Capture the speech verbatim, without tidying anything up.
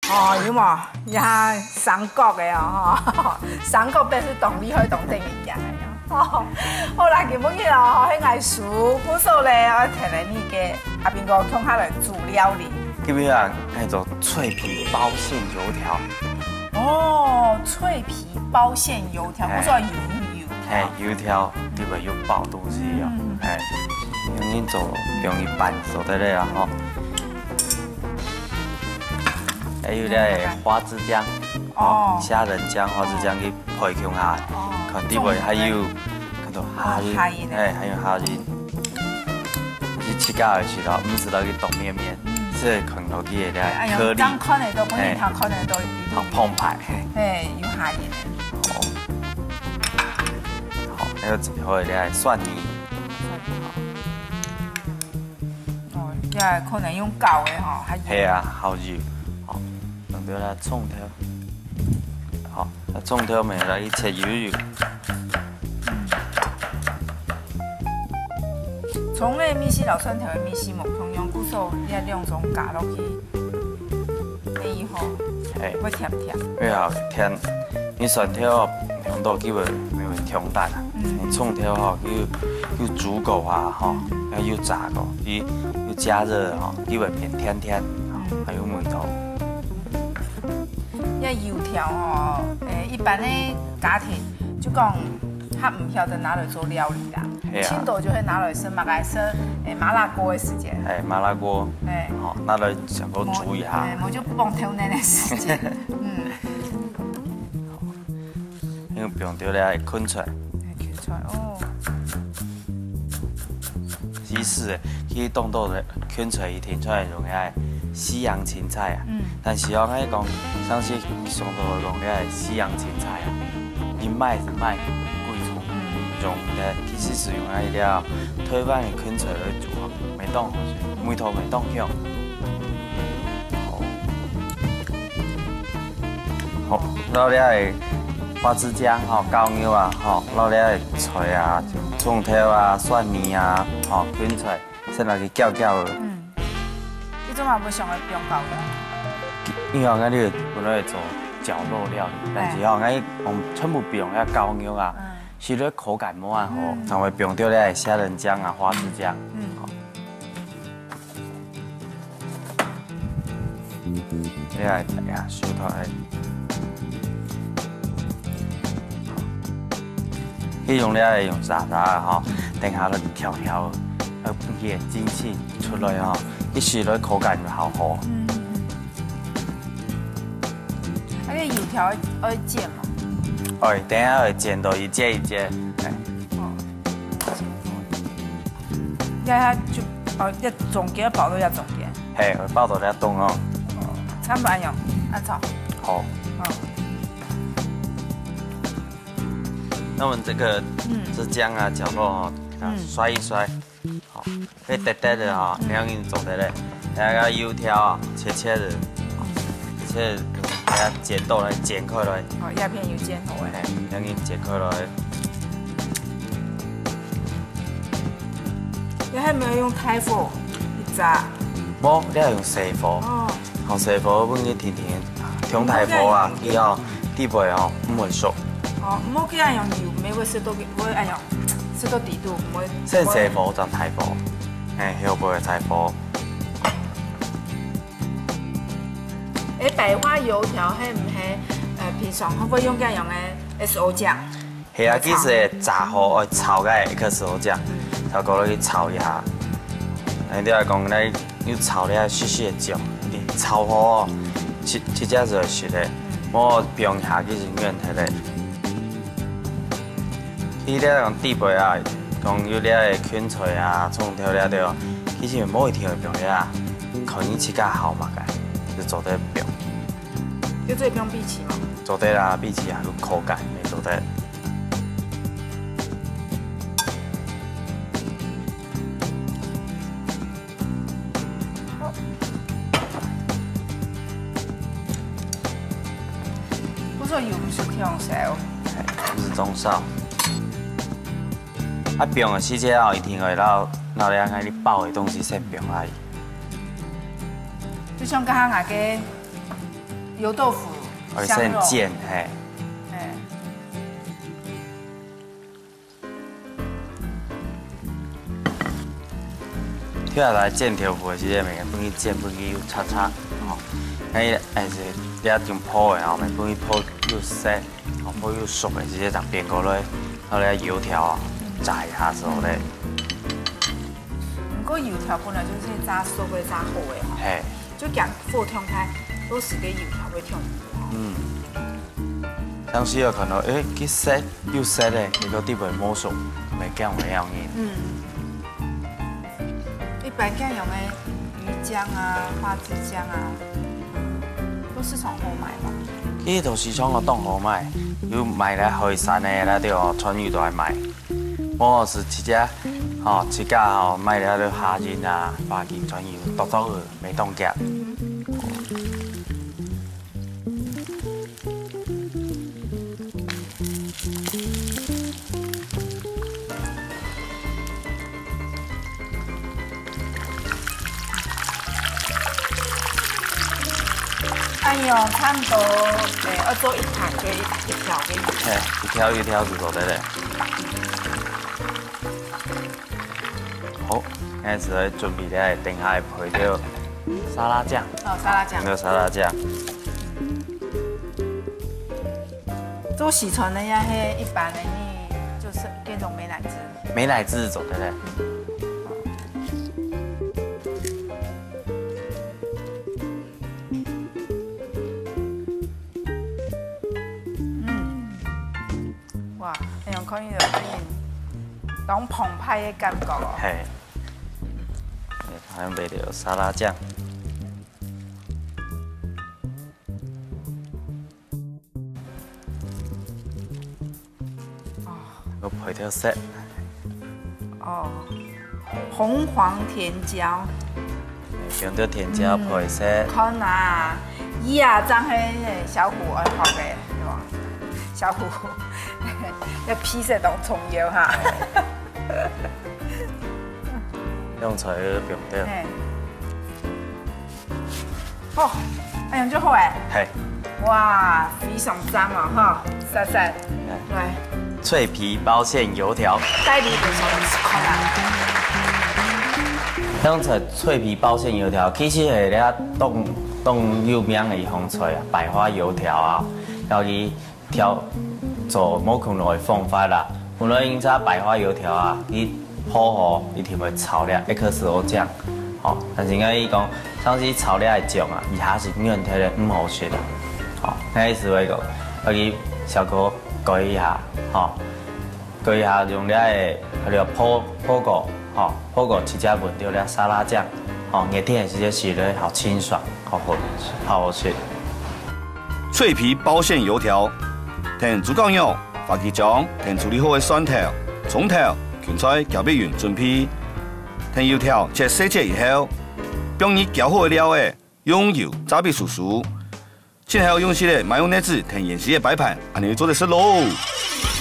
哦，有冇？也三角的哦，吼，三角表示动力可以动定物件的哦。好啦，基本去哦，迄个书古数咧，我摕来你嘅阿边个放下来煮料理。 基本上那种脆皮包馅油条。 哦，脆皮包馅油条，我说油油。 哎，油条里面有包东西哦，哎，用你做用一拌做得了啊吼。还有咧花枝酱，哦，虾仁酱、花枝酱去配上下，看底位还有看到虾仁，哎，还有虾仁，去切假去了，唔是那个冻面面，是看到啲嘢咧颗粒， 刚看得到，本来他看得到， 好澎湃， 哎，有虾仁。 好，好，还有最后咧蒜泥， 哦，即係可能用搞的吼，還系啊，好熱。对啦，葱条，好，那葱条没了，一切油油。 葱的米丝、老蒜头的米丝，木同样古手也两種加落去，你以後會甜甜。 會好甜，你蒜條用到基本沒有甜淡啊。你葱條吼，又又煮過啊，吼，又炸過，又又加熱吼，基本變甜甜，還有梅頭。 一油條哦，誒一般的家庭就講，他唔曉得拿來做料理啦。青島就會拿來生，馬來生誒麻辣鍋的時間。 係麻辣鍋。 誒， 好，拿來想個煮一下。 誒，我就不幫挑那的時間。嗯。 因為不用掉咧，滾出來。 滾出來哦。 西式誒，去凍到咧滾出來一聽出來用嘅西洋芹菜啊。嗯。但是哦，我講上次上到講嘅西洋芹菜啊，伊賣是賣貴重，用咧其實是用喺了台灣嘅芹菜來做啊，未當梅頭未當香。好，好，落了嘅花枝醬吼，高牛啊吼，落了嘅菜啊，蔥條啊、蒜泥啊，吼滾出來，先來去攪攪的。 嗯。你做嘛不想來用搞的？ 因為我哋本來做絞肉料理，但是吼，我們全部不用遐高牛啊，是咧口感冇咁好，然後不用掉咧蝦仁醬啊、花枝醬。嗯。好。你來睇下小頭係，佢用咧用渣渣啊，吼，等下咧條條，呃，嘢精細出來吼，一食咧口感就好好。 油條要煎嘛？ 哦，等下會煎到一節一節，係。 哦。一下就哦一中間包到一中間。 係，會包到一凍哦。 哦。差唔多一樣，按照。 好。哦。那我們這個是薑啊、絞肉哦，給它摔一摔，好，可以呆呆的哈，兩人做得嘞。那個油條啊，切切的，切。給它剪豆來剪開來， 哦，鴉片有剪好誒， 兩件剪開來。 你係沒有用大火一炸？ 冇，你係用細火。哦。用細火燜佢甜甜，用大火啊，以後底部哦唔會熟。 哦，唔好叫人用油，唔會食到會哎呀，食到底度唔會。 先細火再大火，誒，後部係大火。 誒白花油條係唔係誒平常可唔可以用咁樣嘅 S O 醬？ 係啊，其實炸好愛炒嘅一個 S O 醬，炒過落去炒一下。誒，你話講咧要炒咧細細嘅醬，你炒好，切切隻就熟咧，冇冰下其實軟睇咧。伊咧講底部啊，講有咧芹菜啊、蔥條咧對，其實冇一條冰咧啊，靠你切較好嘛嘅，就做得冰。 就這不用荸薺嗎？ 做得啦，荸薺還有口感沒做得。 我說油唔是挺少， 係，不是中燒。啊，冰嘅時間後一定會撈撈咧，嗌你爆嘅東西先冰來。 就像剛剛那個。 油豆腐， 会香肉， 先煎，嘿。 哎， 跳下来煎豆腐的时阵，咪放去煎，放去炒炒，吼。哎，还是了中泡的后面放去泡又熟，吼泡又熟的时阵，就煸过来，后来油条啊炸一下之后咧， 不过油条本来就是炸熟的、炸好的哈， 嘿， 就讲火通开，都是个油条会通。 嗯。当时有看到，诶，去熟又熟的，结果啲袂摸熟，袂姜袂样嘢。 嗯。一般酱用的鱼浆啊、花枝浆啊，都是从后买嘛。 伊都是从我档口买，有买来海产的，那就哦川渝都来买。我是一只吼一架吼买了了虾仁啊、花枝川渝独独的没冻夹。 哎呦，差不多，诶，要做一盘就一一条给你。 嘿，一条一条子做得嘞。好，现在是来准备咧，等下配着沙拉酱。 哦，沙拉酱。 用沙拉酱。 做喜醇的呀，嘿，一般的你就是变种美乃滋。 美乃滋做得嘞。 哇，哎呦，可以就可以，当澎湃的感觉哦。 嘿，好像买着沙拉酱。哦，我配条色。 哦，红黄甜椒。 用到甜椒配色。 看啊，伊啊，张迄个小虎爱学的，对吧？小虎要披色当葱油哈。 用菜去用掉。 哦，哎呀，就好哎。 嘿。 哇，非常赞嘛哈，晒晒。来。 脆皮包馅油条。 带你的手吃看啊。 种菜脆皮包馅油条，其实是咧当当有名的风菜啊，百花油条啊，要去调做某可能的方法啦。本来因早百花油条啊，去泡好，伊就会炒了 X O 酱，吼。但是讲伊讲，当时炒了的酱啊，伊还是永远摕咧五毫雪啦，吼。那意思话讲，要去小锅改一下，吼，改一下用了的，迄个泡泡过。好，泡过直接混掉了沙拉酱，哦，热天的时间吃了好清爽，好好，好好吃。 脆皮包馅油条，填猪肝肉、花枝酱，填处理好的蒜头、葱头、芹菜、茭白云准备。填油条切细切以后，并以搅好的料诶，用油炸煸熟熟。切好用起的麻油奶子填盐丝的摆盘，安尼做得是喽。